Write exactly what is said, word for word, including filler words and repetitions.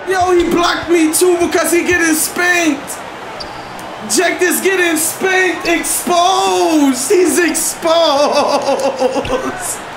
Yo, he blocked me too because he getting spanked. Jack is getting spanked. Exposed. He's exposed.